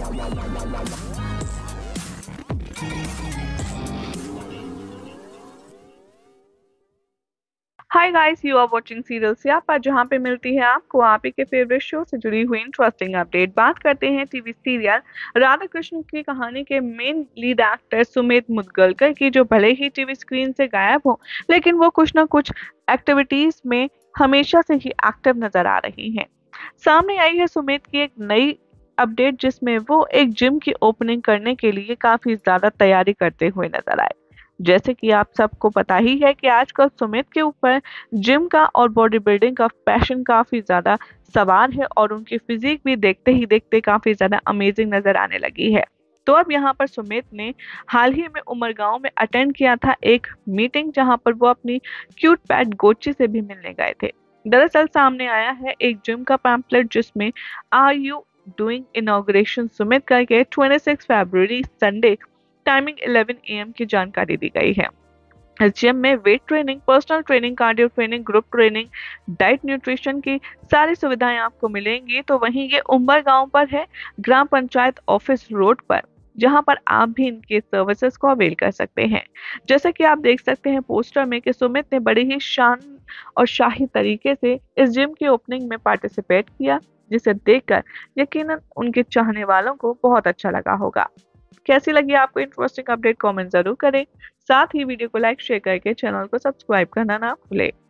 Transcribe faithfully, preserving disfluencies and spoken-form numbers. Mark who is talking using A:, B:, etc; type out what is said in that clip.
A: Hi guys, you are watching serial Siyapa, जहां पे मिलती है आपको आप ही के फेवरेट शो से जुड़ी हुई इंटरेस्टिंग अपडेट। बात करते हैं टीवी सीरियल राधा कृष्ण की कहानी के main lead actor Sumit Mudgalkar की, जो भले ही टीवी स्क्रीन से गायब हो, लेकिन वो कुछ ना कुछ एक्टिविटीज में हमेशा से ही एक्टिव नजर आ रही हैं। सामने आई है सुमित की एक नई अपडेट, जिसमें वो एक जिम की ओपनिंग करने के लिए काफी ज्यादा तैयारी करते हुए नजर आए। जैसे कि आप सबको पता ही है कि आजकल सुमित के ऊपर जिम का और बॉडी बिल्डिंग का पैशन काफी ज्यादा सवार है, और उनकी फिजिक भी देखते ही देखते काफी ज्यादा अमेजिंग नजर आने लगी है। तो अब यहाँ पर सुमित ने हाल ही में उमरगांव में अटेंड किया था एक मीटिंग, जहां पर वो अपनी क्यूट पैट गोची से भी मिलने गए थे। दरअसल सामने आया है एक जिम का पैम्पलेट, जिसमें are you doing inauguration Sumit करके छब्बीस फरवरी Sunday timing eleven A M की जानकारी दी गई है। इस जिम में weight training, personal training, cardio training, group training, diet, nutrition की सारी सुविधाएं आपको मिलेंगी। तो वहीं ये उम्बर गांव पर है, ग्राम पंचायत ऑफिस रोड पर, जहां पर आप भी इनके सर्विसेज को अवेल कर सकते हैं। जैसे कि आप देख सकते हैं पोस्टर में कि सुमित ने बड़ी ही शान और शाही तरीके से इस जिम की ओपनिंग में पार्टिसिपेट किया, जिसे देखकर यकीनन उनके चाहने वालों को बहुत अच्छा लगा होगा। कैसी लगी आपको इंटरेस्टिंग अपडेट, कमेंट जरूर करें। साथ ही वीडियो को लाइक शेयर करके चैनल को सब्सक्राइब करना ना भूलें।